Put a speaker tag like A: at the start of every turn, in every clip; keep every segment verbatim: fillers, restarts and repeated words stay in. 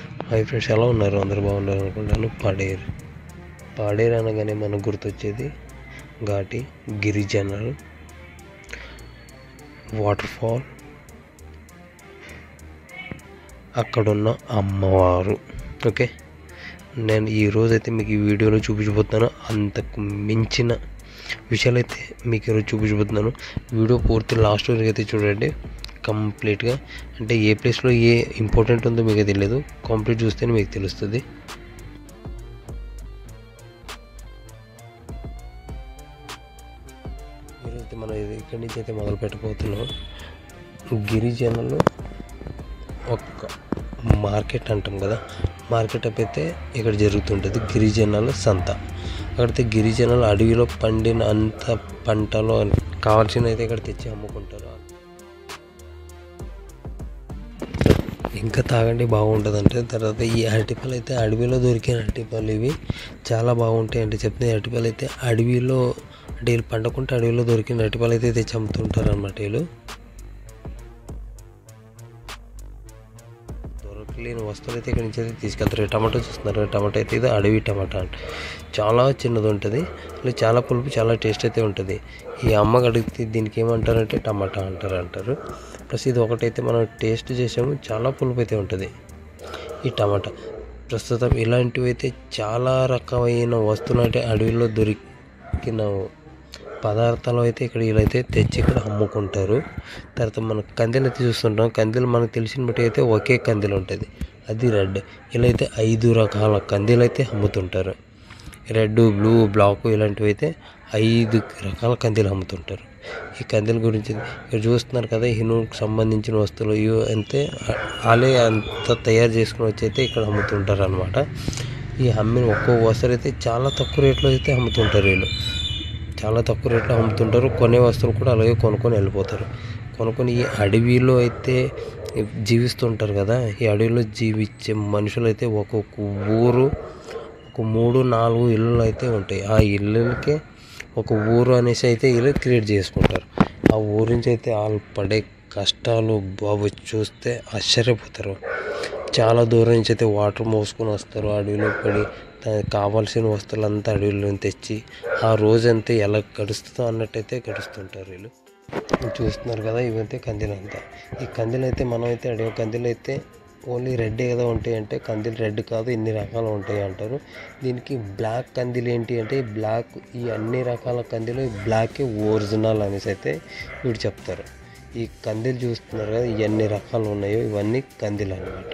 A: Hi friends, ఎలా ఉన్నారు? అందరూ బాగున్నారు అనుకుంటాను. పాడేరు పాడేరు అనగానే మనకు గుర్తొచ్చేది ఘాటి, గిరిజనల్, వాటర్ ఫాల్, అక్కడున్న అమ్మవారు. ఓకే, నేను ఈరోజైతే మీకు ఈ వీడియోలో చూపించబోతున్నాను. అంతకు మించిన విషయాలు అయితే మీకు ఈరోజు చూపించబోతున్నాను. వీడియో పూర్తి లాస్ట్ వరకు అయితే చూడండి కంప్లీట్గా. అంటే ఏ ప్లేస్లో ఏ ఇంపార్టెంట్ ఉందో మీకు తెలియదు, కంప్లీట్ చూస్తేనే మీకు తెలుస్తుంది. ఈరోజైతే మనం ఇక్కడి నుంచి అయితే మొదలు పెట్టబోతున్నాం. గిరిజనులు ఒక మార్కెట్ అంటాం కదా, మార్కెట్ అయితే ఇక్కడ జరుగుతుంటుంది. గిరిజనుల సంత. అక్కడైతే గిరిజనులు అడవిలో పండిన అంత పంటలో కావాల్సిన అయితే ఇక్కడ తెచ్చి అమ్ముకుంటారు. ఇంకా తాగండి, బాగుంటుంది అంటే. తర్వాత ఈ అరటిపళ్ళు అయితే అడవిలో దొరికిన అరటిపళ్ళు ఇవి చాలా బాగుంటాయి అంటే చెప్తే. అరటిపళ్ళు అయితే అడవిలో అంటే వీళ్ళు పండకుంటే అడవిలో దొరికిన అరటిపళ్ళు అయితే తెచ్చి అమ్ముతుంటారు అన్నమాట. వీళ్ళు దొరకలేని వస్తువులు అయితే ఇక్కడ నుంచి అయితే తీసుకెళ్తారు. టమాటో చూస్తున్నారు, టమాటో అయితే ఇది అడవి టమాటా అంటే చాలా చిన్నది ఉంటుంది, చాలా పులుపు, చాలా టేస్ట్ అయితే ఉంటుంది. ఈ అమ్మకి అడిగితే దీనికి ఏమంటారంటే టమాటా అంటారు అంటారు ప్లస్ ఇది ఒకటైతే మనం టేస్ట్ చేసాము, చాలా పులుపు అయితే ఉంటుంది ఈ టమాటా. ప్రస్తుతం ఇలాంటివి అయితే చాలా రకమైన వస్తువులు అంటే అడవిలో దొరికిన పదార్థాలు అయితే ఇక్కడ వీళ్ళైతే తెచ్చి ఇక్కడ అమ్ముకుంటారు. తర్వాత మనం కందెలు అయితే చూస్తుంటాం. కందెలు మనకు తెలిసిన బట్టి అయితే ఒకే కందెలు ఉంటుంది, అది రెడ్. ఇలా అయితే ఐదు రకాల కందెలు అయితే అమ్ముతుంటారు. రెడ్, బ్లూ, బ్లాక్ ఇలాంటివి అయితే ఐదు రకాల కందెలు అమ్ముతుంటారు. ఈ కందెల గురించి ఇక్కడ చూస్తున్నారు కదా, హినుకి సంబంధించిన వస్తువులు ఇవి అంతే వాళ్ళే అంత తయారు చేసుకుని వచ్చి అయితే ఇక్కడ అమ్ముతుంటారు అనమాట. ఈ అమ్మిన ఒక్కో వస్తువు అయితే చాలా తక్కువ రేట్లో అయితే అమ్ముతుంటారు. వీళ్ళు చాలా తక్కువ రేట్లో అమ్ముతుంటారు. కొనే వస్తువులు కూడా అలాగే కొనుక్కొని వెళ్ళిపోతారు. కొనుక్కొని ఈ అడవిలో అయితే జీవిస్తుంటారు కదా, ఈ అడవిలో జీవించే మనుషులు అయితే ఒక్కొక్క ఊరు ఒక మూడు నాలుగు ఇళ్ళు అయితే ఉంటాయి. ఆ ఇళ్ళకి ఒక ఊరు అనేసి అయితే వీళ్ళు క్రియేట్ చేసుకుంటారు. ఆ ఊరు నుంచి అయితే వాళ్ళు పడే కష్టాలు బాబు చూస్తే ఆశ్చర్యపోతారు. చాలా దూరం నుంచి అయితే వాటర్ మోసుకొని వస్తారు, అడవిలో పడి దానికి కావాల్సిన వస్తువులంతా అడవిలో తెచ్చి ఆ రోజంతా ఎలా గడుస్తుందో అన్నట్టయితే గడుస్తుంటారు వీళ్ళు. చూస్తున్నారు కదా, ఇవైతే కందెలు అంతా. ఈ కందెలు అయితే మనం అయితే అడిగే కందెలు అయితే ఓన్లీ రెడ్డే కదా ఉంటాయి అంటే కందెలు రెడ్ కాదు, ఇన్ని రకాలు ఉంటాయి అంటారు. దీనికి బ్లాక్ కందెలు ఏంటి అంటే బ్లాక్, ఈ అన్ని రకాల కందెలు బ్లాకే ఒరిజినల్ అనేసి అయితే వీడు చెప్తారు. ఈ కందెలు చూస్తున్నారు కదా, ఇవన్నీ రకాలు ఉన్నాయో ఇవన్నీ కందెలు అన్నమాట.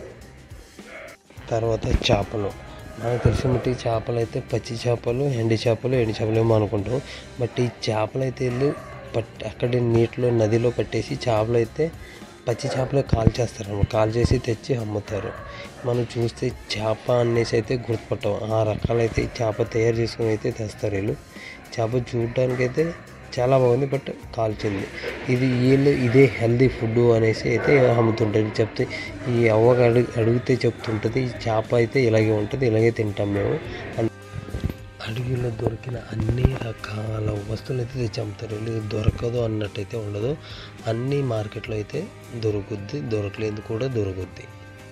A: తర్వాత చేపలు. మనకు తెలిసిన బట్టి చేపలు అయితే పచ్చి చేపలు, ఎండి చేపలు, ఎండి చేపలు ఏమో అనుకుంటాం. బట్ ఈ చేపలు అయితే వెళ్ళి పట్టి అక్కడి నీటిలో నదిలో పట్టేసి చేపలు అయితే పచ్చి చేపలే కాల్ చేస్తారు, కాల్ చేసి తెచ్చి అమ్ముతారు. మనం చూస్తే చేప అనేసి అయితే గుర్తుపట్టాం. ఆ రకాలైతే చేప తయారు చేసుకుని అయితే తెస్తారు వీళ్ళు. చేప చూడడానికి అయితే చాలా బాగుంది, బట్ కాల్చింది. ఇది వీళ్ళు ఇదే హెల్దీ ఫుడ్ అనేసి అయితే అమ్ముతుంటుంది. చెప్తే ఈ అవ్వగా అడుగు అడిగితే చెప్తుంటుంది, ఈ చేప అయితే ఇలాగే ఉంటుంది, ఇలాగే తింటాం మేము. అడవిలో దొరికిన అన్ని రకాల వస్తువులు అయితే తెచ్చి అమ్ముతారు. వీళ్ళు దొరకదు అన్నట్టయితే ఉండదు, అన్ని మార్కెట్లో అయితే దొరుకుద్ది, దొరకలేదు కూడా దొరుకుద్ది.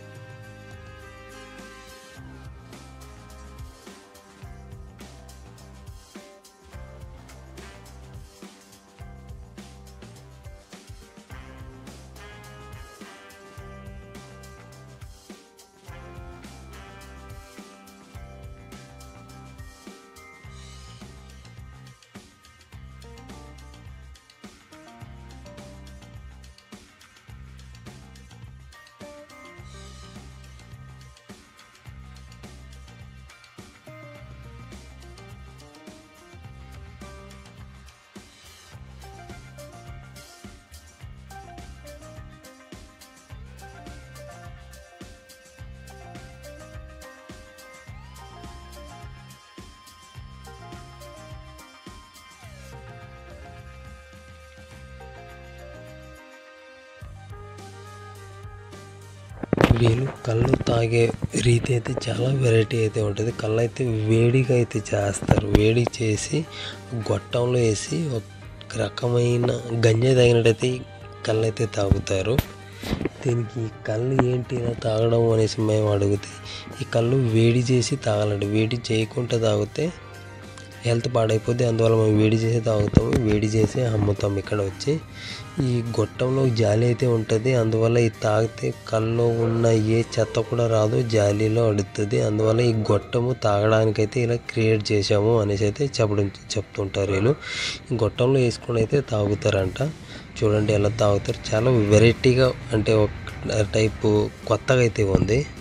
A: వీళ్ళు కళ్ళు తాగే రీతి అయితే చాలా వెరైటీ అయితే ఉంటుంది. కళ్ళు అయితే వేడిగా అయితే చేస్తారు, వేడి చేసి గొట్టంలో వేసి ఒక రకమైన గంజి తాగినట్టయితే కళ్ళు అయితే తాగుతారు. దీనికి కళ్ళు ఏంటి ఇలా తాగడం అనేసి మేము అడిగితే ఈ కళ్ళు వేడి చేసి తాగాలండి. వేడి చేయకుండా తాగితే హెల్త్ పాడైపోద్ది. అందువల్ల మేము వేడి చేసి తాగుతాము. వేడి చేసి అమ్ముతాము ఇక్కడ వచ్చి. ఈ గొట్టంలో జాలి అయితే ఉంటుంది. అందువల్ల ఇది తాగితే కళ్ళలో ఉన్న ఏ చెత్త కూడా రాదు, జాలీలో అడుగుతుంది. అందువల్ల ఈ గొట్టము తాగడానికైతే ఇలా క్రియేట్ చేసాము అనేసి అయితే చెప్పడం చెప్తుంటారు వీళ్ళు. ఈ గొట్టంలో వేసుకొని అయితే తాగుతారంట. చూడండి ఎలా తాగుతారు. చాలా వెరైటీగా అంటే ఒక టైపు కొత్తగా అయితే ఉంది.